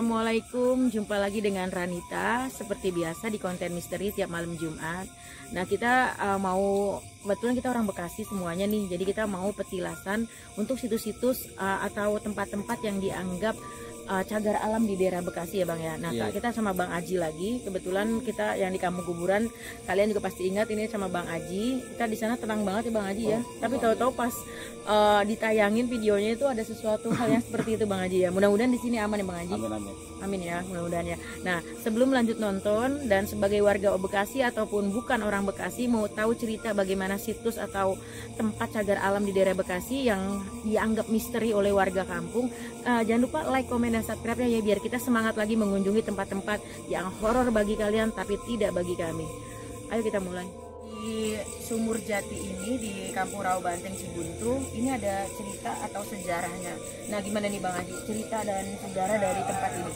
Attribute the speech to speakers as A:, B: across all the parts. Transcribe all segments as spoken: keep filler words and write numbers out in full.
A: Assalamualaikum, jumpa lagi dengan Ranita seperti biasa di konten misteri tiap malam Jumat. Nah kita uh, mau, kebetulan kita orang Bekasi semuanya nih, jadi kita mau petilasan untuk situs-situs uh, atau tempat-tempat yang dianggap uh, cagar alam di daerah Bekasi ya Bang ya. Nah yeah. Kita sama Bang Aji lagi, kebetulan kita yang di Kampung Kuburan, kalian juga pasti ingat ini sama Bang Aji. Kita di sana tenang banget ya Bang Aji ya, oh, tapi tahu-tahu pas uh, ditayangin videonya itu ada sesuatu hal yang seperti itu Bang Aji ya. Mudah-mudahan di sini aman ya Bang Aji.
B: Amin, amin.
A: Amin ya, mudah-mudahan ya. Nah, sebelum lanjut nonton dan sebagai warga Bekasi ataupun bukan orang Bekasi mau tahu cerita bagaimana situs atau tempat cagar alam di daerah Bekasi yang dianggap misteri oleh warga kampung, uh, jangan lupa like, komen, dan subscribe ya biar kita semangat lagi mengunjungi tempat-tempat yang horor bagi kalian tapi tidak bagi kami. Ayo kita mulai. Di Sumur Jati ini di Kampung Rawa Banteng Cibuntu ini ada cerita atau sejarahnya. Nah gimana nih Bang Haji, cerita dan sejarah dari tempat ini?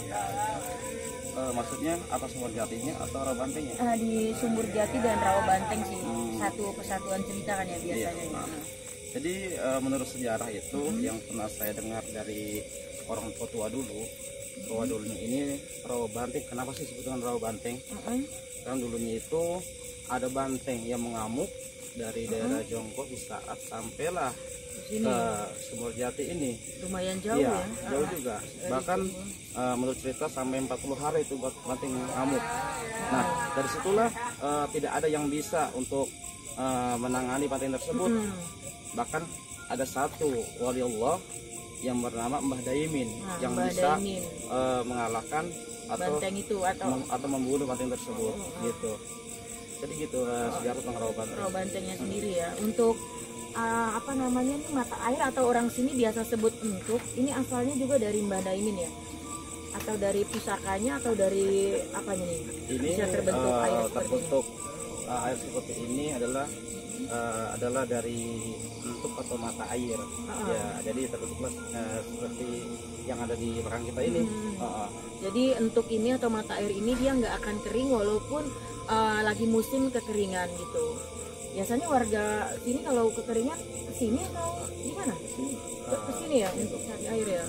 B: Uh, maksudnya apa Sumur Jatinya atau Rawa Bantengnya?
A: Uh, di Sumur Jati dan Rawa Banteng sih, hmm. satu kesatuan cerita kan ya biasanya. Iya.
B: Ya. Jadi uh, menurut sejarah itu hmm. yang pernah saya dengar dari orang tua dulu, bahwa hmm. dulunya ini Rawa Banteng. Kenapa sih sebutkan Rawa Banteng? Hmm. Karena dulunya itu ada banteng yang mengamuk dari daerah uh-huh. Jongko di saat sampailah ke Sumur Jati ini.
A: Lumayan jauh
B: ya,
A: ya?
B: Jauh uh, juga. Bahkan uh, menurut cerita sampai empat puluh hari itu banteng mengamuk. Nah, dari situlah uh, tidak ada yang bisa untuk uh, menangani banteng tersebut. Hmm. Bahkan ada satu wali Allah yang bernama Mbah Daimin nah, yang Mbah bisa Daimin. Uh, mengalahkan atau
A: banteng itu atau
B: mem atau membunuh banteng tersebut. Uh-huh. Gitu. Jadi gitu uh, sejarah tentang Rawa Banteng.
A: Rawa Bantengnya sendiri ya. Untuk uh, apa namanya nih, mata air atau orang sini biasa sebut entuk. Ini asalnya juga dari Mbah Daimin ya? Atau dari pusakanya atau dari apanya nih?
B: Ini
A: bisa terbentuk uh, air
B: terbentuk uh, air seperti ini adalah uh, adalah dari entuk atau mata air. Uh-huh. Ya, jadi terbentuklah uh, seperti yang ada di belakang kita ini. Hmm. Uh-huh.
A: Jadi entuk ini atau mata air ini dia nggak akan kering walaupun Uh, lagi musim kekeringan gitu. Biasanya warga sini kalau kekeringan kesini atau gimana? Kesini, kesini ya untuk cari air ya.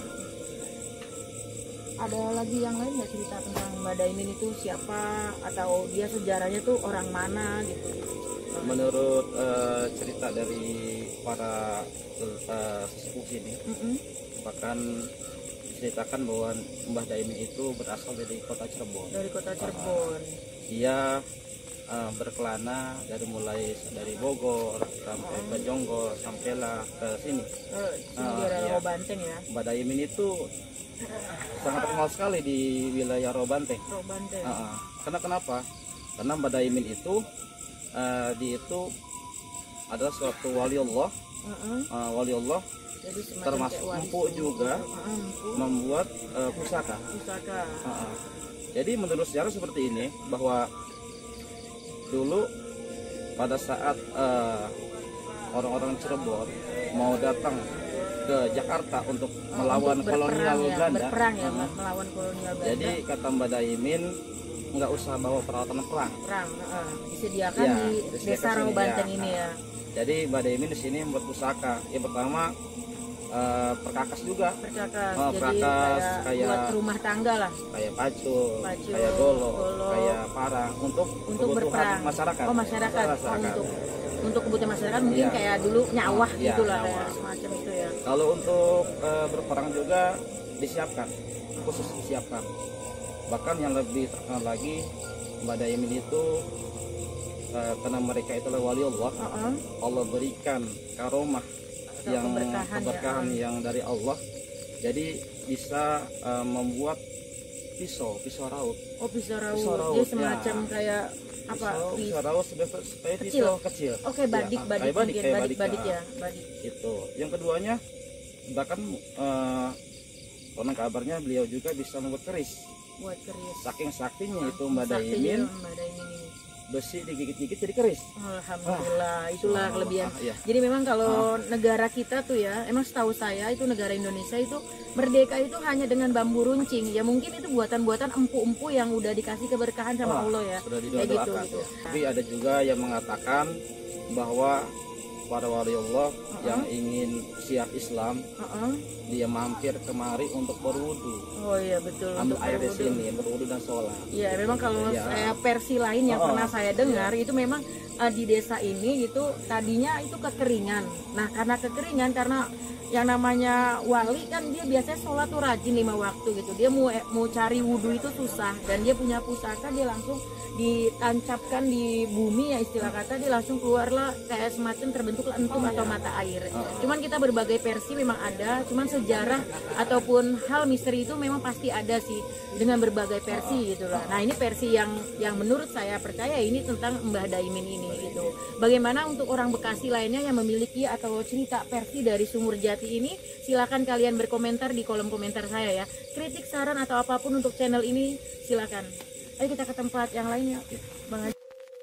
A: Ada lagi yang lain nggak cerita tentang Mbak Daimin itu siapa atau dia sejarahnya tuh orang mana gitu?
B: Menurut uh, cerita dari para uh, sesepuh sini, mm-hmm. bahkan diceritakan bahwa Mbah Daimin itu berasal dari kota Cirebon.
A: Dari kota Cirebon.
B: Uh, Dia uh, berkelana dari mulai dari Bogor sampai ke Jonggol sampailah ke sini.
A: Oh, sini uh, daerah Rawa Banteng ya.
B: Mbah Daimin itu sangat terkenal sekali di wilayah Rawa Banteng.
A: Rawa Banteng.
B: Uh, karena kenapa? Karena Mbah Daimin itu uh, di itu adalah suatu wali Allah, uh-uh. uh, wali Allah. Jadi termasuk empu juga uh, membuat uh, pusaka.
A: Pusaka.
B: Uh, Jadi menurut sejarah seperti ini, bahwa dulu pada saat orang-orang uh, Cirebon mau datang ke Jakarta untuk melawan
A: untuk
B: kolonial
A: ya,
B: Belanda,
A: berperang ya, uh, melawan kolonial Belanda.
B: Jadi kata Mbah Daimin nggak usah bawa peralatan perang.
A: Perang, uh, disediakan ya, di desa Rawa Banteng ini ya.
B: Jadi Mbah Daimin di sini membuat pusaka. Yang pertama Uh, perkakas juga,
A: perkakas,
B: oh,
A: jadi
B: perkakas,
A: kayak,
B: kayak
A: buat rumah tangga lah,
B: kayak pacul,
A: pacul
B: kayak golok,
A: golok,
B: kayak parang untuk,
A: untuk berperang
B: masyarakat.
A: Oh masyarakat,
B: masyarakat.
A: Oh, untuk untuk kebutuhan masyarakat mungkin ya. Kayak dulu nyawah ya, gitulah ya, semacam itu ya.
B: Kalau untuk uh, berperang juga disiapkan, khusus disiapkan. Bahkan yang lebih terkenal lagi Mbah Daimin itu uh, karena mereka itulah wali Allah, uh -uh. Allah berikan karomah yang keberkahan, keberkahan ya. Yang dari Allah, jadi bisa uh, membuat pisau pisau raut.
A: Oh pisau raut,
B: pisau raut
A: dia semacam ya. Kayak apa?
B: Pisau, pisau raut supaya
A: kecil.
B: Pisau kecil.
A: Oke, okay, badik
B: ya,
A: badik
B: badik
A: mungkin badik badik
B: ya.
A: ya badik.
B: Itu. Yang keduanya bahkan uh, konon kabarnya beliau juga bisa membuat keris.
A: Buat keris.
B: Saking saktinya itu Mbah Daimin. Besi digigit-gigit jadi keris.
A: Alhamdulillah, ah, itulah kelebihan.
B: Ah, iya.
A: Jadi memang kalau ah. negara kita tuh ya, emang setahu saya itu negara Indonesia itu merdeka itu hanya dengan bambu runcing. Ya mungkin itu buatan-buatan empu-empu yang udah dikasih keberkahan sama ah, Allah ya.
B: Sudah didoakan. Gitu, gitu. Tapi ada juga yang mengatakan bahwa para wali Allah
A: Uh-uh.
B: yang ingin siap Islam,
A: Uh-uh.
B: dia mampir kemari untuk berwudu,
A: Oh iya betul.
B: ambil
A: untuk
B: air di
A: berwudu.
B: sini, berwudu dan sholat.
A: Iya, memang kalau
B: Ya.
A: saya versi lain yang
B: Oh,
A: pernah saya dengar
B: iya.
A: itu memang eh, di desa ini itu tadinya itu kekeringan. Nah, karena kekeringan, karena yang namanya wali kan dia biasanya sholat tuh rajin lima waktu gitu. Dia mau mau cari wudhu itu susah, dan dia punya pusaka, dia langsung ditancapkan di bumi ya istilah kata, dia langsung keluarlah kayak semacam terbentuk entum atau mata air. Cuman kita berbagai versi memang ada, cuman sejarah ataupun hal misteri itu memang pasti ada sih dengan berbagai versi gitu lah. Nah, ini versi yang yang menurut saya percaya ini tentang Mbah Daimin ini gitu. Bagaimana untuk orang Bekasi lainnya yang memiliki atau cerita versi dari Sumur Jati ini, silakan kalian berkomentar di kolom komentar saya ya. Kritik, saran atau apapun untuk channel ini silakan. Ayo kita ke tempat yang lain ya, Bang Haji.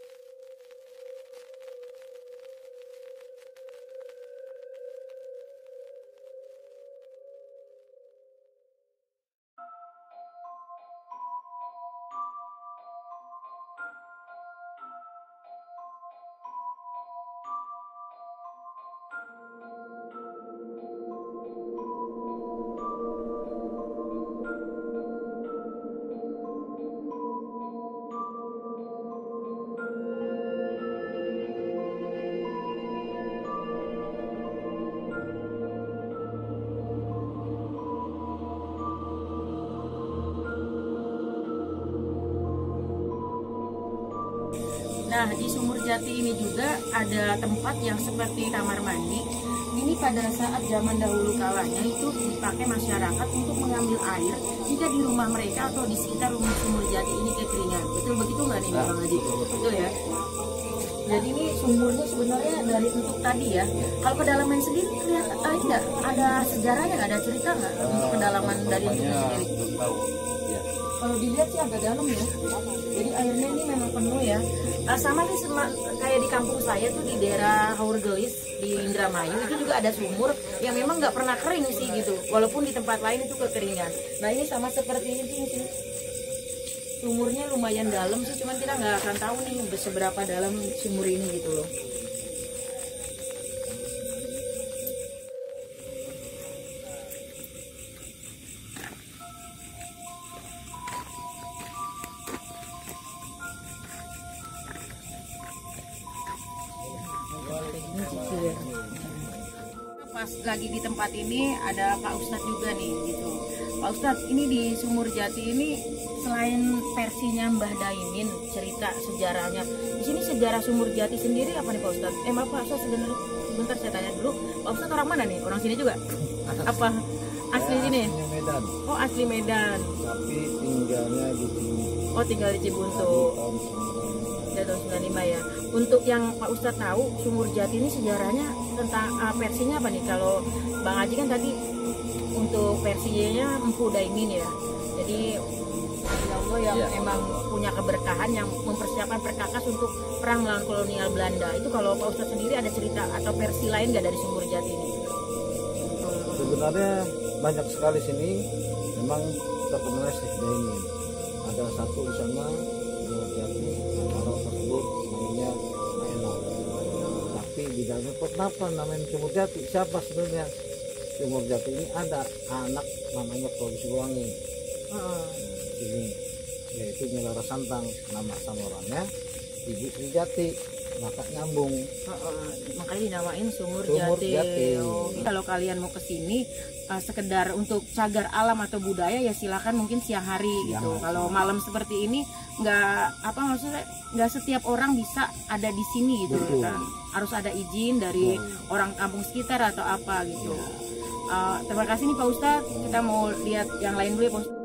A: Nah, di Sumur Jati ini juga ada tempat yang seperti kamar mandi. Ini pada saat zaman dahulu kalanya itu dipakai masyarakat untuk mengambil air jika di rumah mereka atau di sekitar rumah Sumur Jati ini kekeringan. Betul begitu nggak nih Bang Haji? Betul ya. Jadi ini sumurnya sebenarnya dari bentuk tadi ya. Kalau kedalaman sendiri kelihatan ah, enggak ada sejarahnya, nggak ada cerita nggak untuk kedalaman dari bentuknya sendiri? Kalau dilihat sih agak dalam ya. Jadi airnya ini memang penuh ya. Uh, sama nih sama kayak di kampung saya tuh di daerah Haurgelis di Indramayu itu juga ada sumur yang memang nggak pernah kering sih gitu. Walaupun di tempat lain itu kekeringan. Nah ini sama seperti ini sih. Sumurnya lumayan dalam sih, cuman kita nggak akan tahu nih seberapa dalam sumur ini gitu loh. Pas lagi di tempat ini ada Pak Ustadz juga nih gitu. Pak Ustadz, ini di Sumur Jati ini selain versinya Mbah Daimin cerita sejarahnya, di sini sejarah Sumur Jati sendiri apa nih Pak Ustadz? Eh maaf Pak Ustadz, sebenarnya sebentar saya tanya dulu, Pak Ustadz orang mana nih? Orang sini juga? Apa asli sini?
C: Aslinya Medan,
A: Oh asli Medan.
C: tapi tinggalnya di Cibuntu.
A: Oh tinggal di Cibuntu.
C: Tahun sembilan puluh lima.
A: Dari tahun sembilan puluh lima ya. Untuk yang Pak Ustadz tahu, Sumur Jati ini sejarahnya tentang uh, versinya apa nih? Kalau Bang Haji kan tadi untuk versinya Empu Daimin ya. Jadi ya Allah yang
B: Ya.
A: emang punya keberkahan yang mempersiapkan perkakas untuk perang melawan kolonial Belanda. Itu kalau Pak Ustadz sendiri ada cerita atau versi lain nggak dari Sumur Jati ini?
C: Sebenarnya banyak sekali sini memang terkenal Syekh Daimin. Ada satu di sana Sumur Jati, orang tersebut namanya Maenal. Tapi di dalamnya kok kenapa namanya Sumur Jati? Siapa sebenarnya? Sumur Jati ini ada anak namanya Produksi Wangi.
A: Heeh.
C: Ini yaitu Nyelara Santang, nama samarannya Ibu Sujati, maka nyambung.
A: Heeh, makanya dinamain Sumur,
C: Sumur
A: Jati.
C: Jati.
A: Oh, kalau kalian mau ke sini uh, sekedar untuk cagar alam atau budaya ya silakan mungkin siang hari gitu.
C: Siang.
A: Kalau malam seperti ini nggak apa maksudnya nggak setiap orang bisa ada di sini gitu
C: Betul.
A: kan. Harus ada izin dari
C: Betul.
A: orang kampung sekitar atau apa gitu. Uh, terima kasih nih Pak Ustadz. Kita mau lihat yang lain dulu ya Pak Ustadz.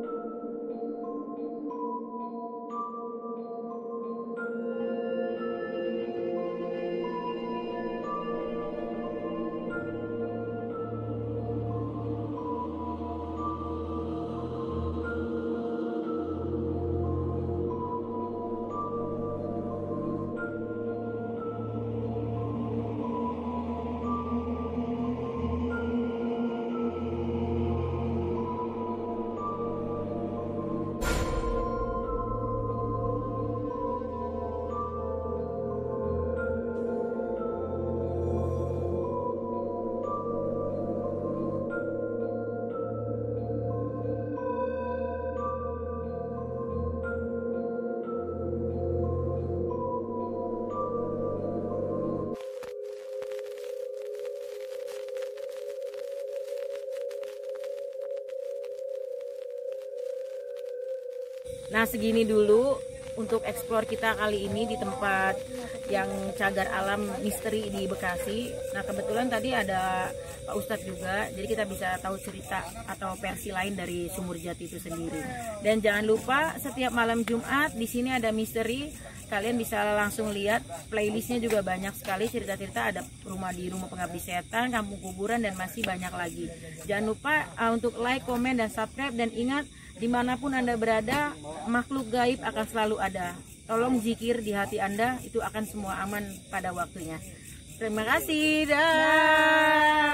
A: Nah, segini dulu untuk eksplor kita kali ini di tempat yang cagar alam misteri di Bekasi. Nah, kebetulan tadi ada Pak Ustadz juga, jadi kita bisa tahu cerita atau versi lain dari Sumur Jati itu sendiri. Dan jangan lupa setiap malam Jumat di sini ada misteri. Kalian bisa langsung lihat playlistnya juga banyak sekali cerita-cerita, ada rumah di rumah pengabdi setan, kampung kuburan, dan masih banyak lagi. Jangan lupa uh, untuk like, komen, dan subscribe, dan ingat dimanapun Anda berada, makhluk gaib akan selalu ada. Tolong zikir di hati Anda, itu akan semua aman pada waktunya. Terima kasih. Dah.